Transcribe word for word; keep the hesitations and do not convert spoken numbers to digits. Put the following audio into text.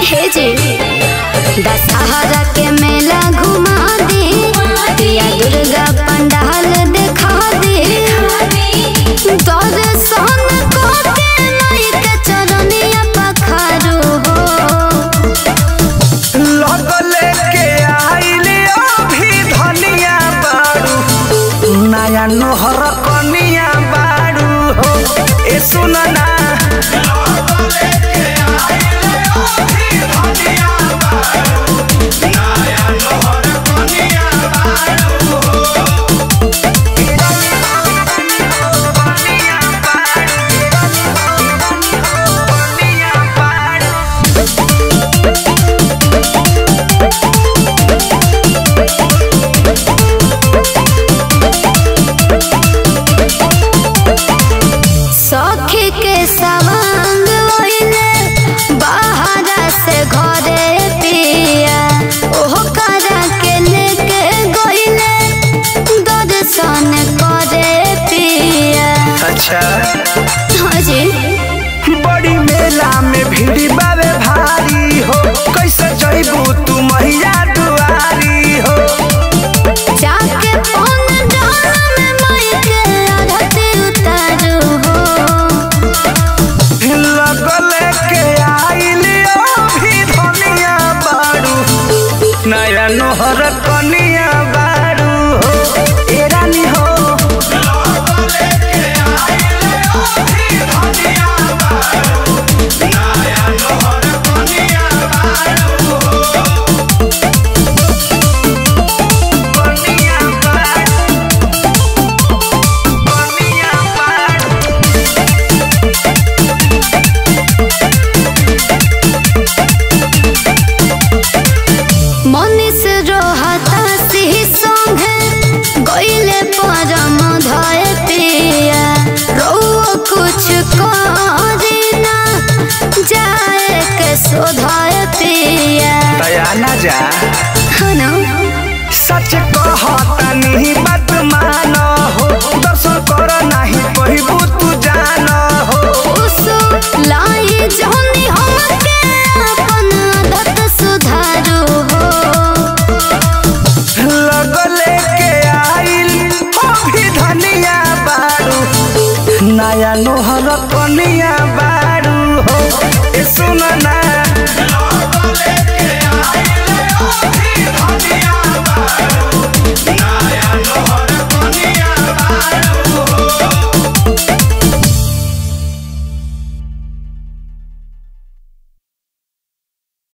हे जी दशहरा के मेला घुमा दे या दुर्गा पंडाल दिखा दे दर्शन करके माई के चरनिया पखारू हो लगले के आइले अभी धनिया बारू नया नोहर कनिया बारू हो ए सुन ना सखी के सवांग ओइले बाहर से घरे पिया ओहो करा के लेके गइले दर्शन करे पिया। अच्छा हाँ जी बड़ी मेला में भीड़ बावे भारी हो कैसे जइबू तू मैया दुआरी हो जाके पौन डाल में माई के आरती उतारू हो लगले के आइले अभी धनिया बारू नया नोहर कनिया बारू हो ए रानी हो लगले के आइले अभी धनिया बारू नया नोहर कनिया बारू हो कनिया बारू कनिया बारू मनीष रोहता सिंह संगे गइले परम धय पिया रउआ कुछ करी ना जाए के सोधाय पिया। दया ना जा हाँ ना सच कहता नहीं बात मानो हो दर्शन कर नहीं कहबू तू जानो हो उस लाई जौनी हमके अपन आदत सुधारू हो लगले के आइल अभी धनिया बारू नया नो